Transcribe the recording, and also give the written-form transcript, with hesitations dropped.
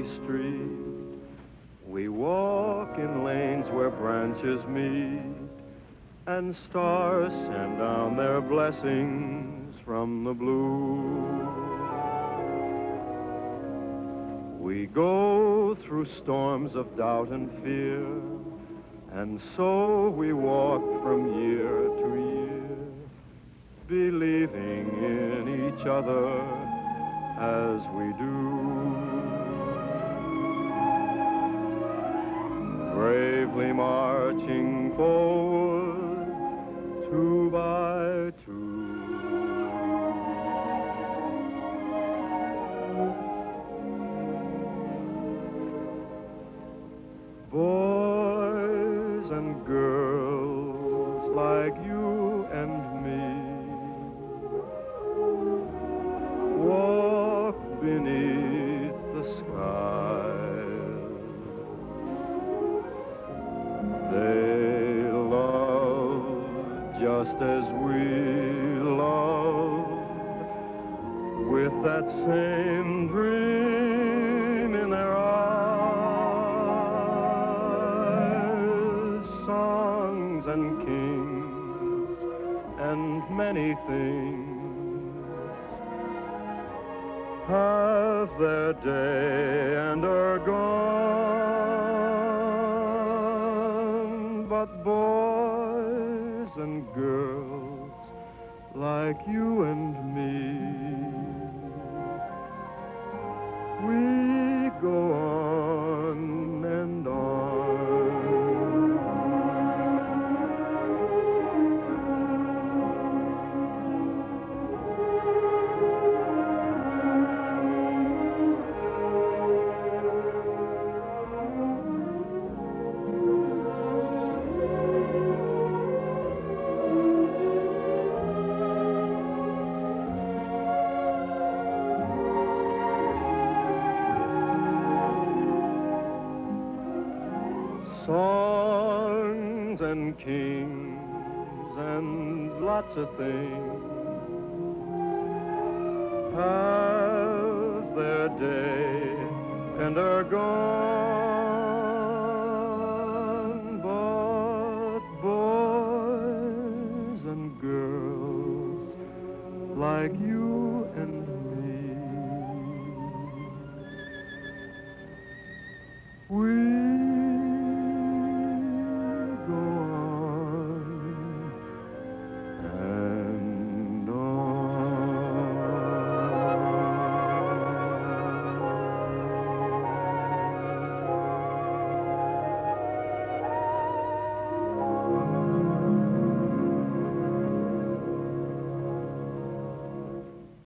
street. We walk in lanes where branches meet, and stars send down their blessings from the blue. We go through storms of doubt and fear, and so we walk from year to year, believing in each other as we do. Bravely marching forward, two by two. Boys and girls like you and me walk beneath the skies. They love just as we love, with that same dream in their eyes. Songs and kings and many things have their day and are gone, but boys and girls like you and me, we go on and on. Songs and kings and lots of things have their day and are gone, but boys and girls like you